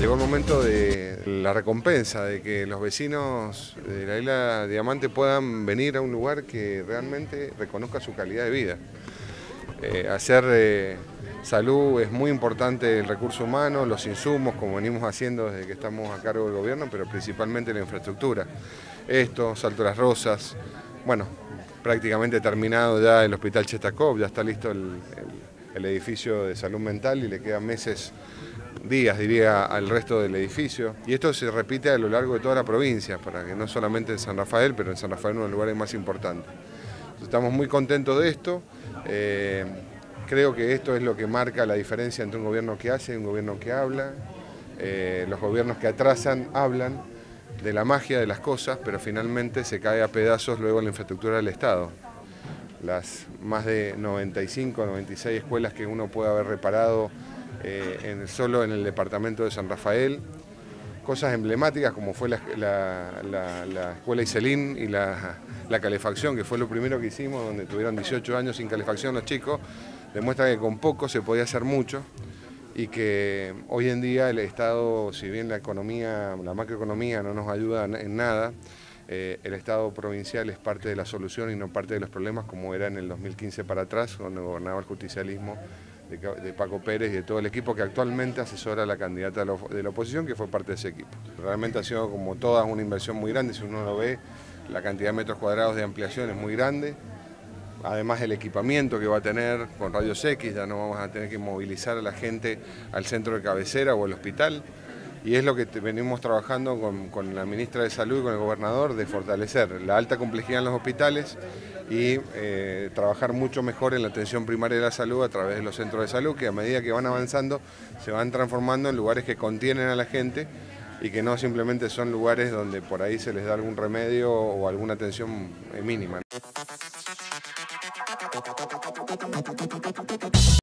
Llegó el momento de la recompensa, de que los vecinos de la isla Diamante puedan venir a un lugar que realmente reconozca su calidad de vida. Hacer salud es muy importante, el recurso humano, los insumos, como venimos haciendo desde que estamos a cargo del gobierno, pero principalmente la infraestructura. Esto, Salto Las Rosas, bueno, prácticamente terminado ya el Hospital Chestakov, ya está listo el edificio de salud mental y le quedan días diría, al resto del edificio. Y esto se repite a lo largo de toda la provincia, para que no solamente en San Rafael, pero en San Rafael uno de los lugares más importantes. Estamos muy contentos de esto. Creo que esto es lo que marca la diferencia entre un gobierno que hace y un gobierno que habla. Los gobiernos que atrasan hablan de la magia de las cosas, pero finalmente se cae a pedazos luego la infraestructura del Estado. Las más de 95, 96 escuelas que uno puede haber reparado solo en el departamento de San Rafael, cosas emblemáticas como fue la escuela Iselín y la calefacción, que fue lo primero que hicimos, donde tuvieron 18 años sin calefacción los chicos, demuestra que con poco se podía hacer mucho y que hoy en día el Estado, si bien la macroeconomía no nos ayuda en nada, el Estado provincial es parte de la solución y no parte de los problemas, como era en el 2015 para atrás, cuando gobernaba el justicialismo de Paco Pérez y de todo el equipo que actualmente asesora a la candidata de la oposición, que fue parte de ese equipo. Realmente ha sido como toda una inversión muy grande, si uno lo ve, la cantidad de metros cuadrados de ampliación es muy grande. Además el equipamiento que va a tener con rayos X, ya no vamos a tener que movilizar a la gente al centro de cabecera o al hospital. Y es lo que venimos trabajando con la ministra de Salud y con el gobernador, de fortalecer la alta complejidad en los hospitales y trabajar mucho mejor en la atención primaria de la salud a través de los centros de salud, que a medida que van avanzando se van transformando en lugares que contienen a la gente y que no simplemente son lugares donde por ahí se les da algún remedio o alguna atención mínima.